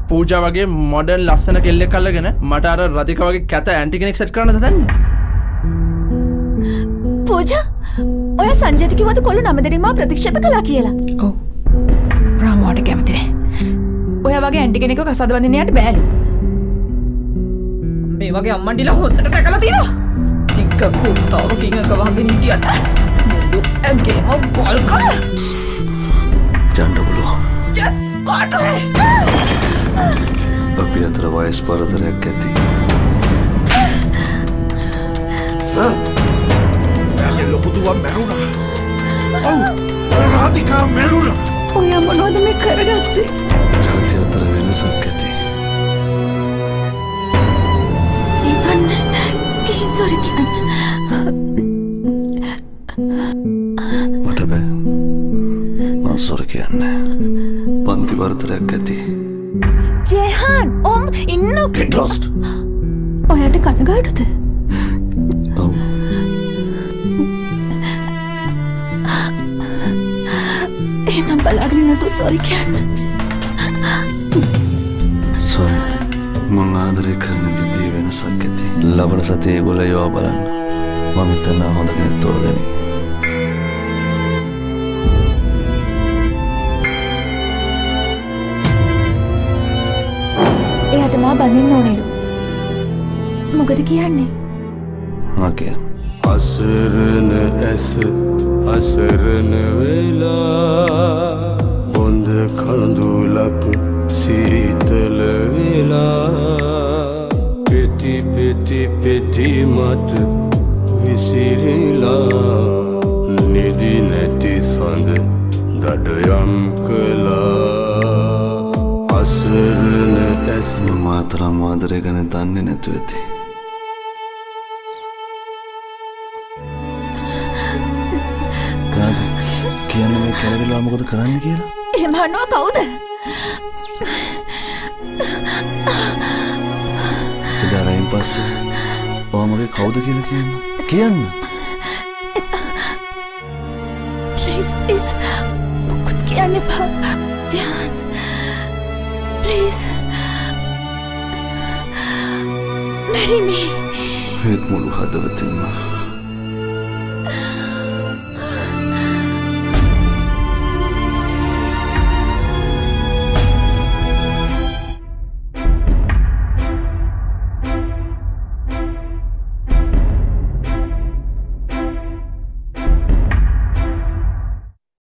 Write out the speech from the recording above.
පූජා වගේ මොඩර්න් ලස්සන කෙල්ලෙක් අල්ලගෙන මට අර රතිකා වගේ කැත ඇන්ටි කෙනෙක් සෙට් කරන්න හදන්නේ. පූජා ඔය සංජයට කිව්වද කොල්ල නම දෙනින් මාව ප්‍රතික්ෂේප කළා කියලා? ඔව්. රාමෝට කැමති නෑ. ඔය වගේ ඇන්ටි කෙනෙක්ව කසාද බඳින්න යට බෑලු. මේ වගේ අම්මන්ඩිලා හොද්දට දැකලා තියෙනවා. ටිකක් කුත්තාව කිංගක වහගෙන හිටියට. මුඩු ඇගේම බෝල් කර. ජන්න බලුවා. just got to it. අපි අතර වයස් පරතරයක් ඇති. සර් ඇලේ ලොකු දුවක් මැරුණා. ඔව් රාධිකා මැරුණා. ඔය මොනවද මේ කරගත්තේ? ජාති අතර වෙනසක් ඇති. ඉවන් කීසොරි කියන්න. මට බෑ. මං සොරි කියන්නේ. පන්ති වර්තරයක් ඇති. ජේහාන් ඉන්න get lost. ඔයාට කනගාටුද? ඔව්. එහෙනම් බලාගෙන නැතුව සෝරි කියන්න. සෝරි. මං ආදරේ කරන විදිය වෙනසක් ඇති. ලබන සතියේ ඒගොල්ලෝ යව බලන්න. මං හිතන හොඳ කෙනෙක් තෝරගනි. එයාට මා බඳින්න ඕනෙලු. මොකද කියන්නේ? ඕකේ. අසරණ ඇස අසරණ වෙලා බොඳ කඳුලක් සීතල වෙලා පෙති පෙති පෙති මත විසිරිලා නිදි නැති සඳ දඩයම් කළා අසරණ ඇස මාතරම් ආදරය ගැන දන්නේ නැතුව ඇති. කියන්නේ මේ කැරවිලා මොකද කරන්න කියලා? එහෙම අහනවා කවුද? ඉදාරයින් පස්සේ ඔයාමගේ කවුද කියලා කියන්න. Please මොකද කියන්න එපා. ජාන් please marry me. ඒත් මුළු හදවතින්ම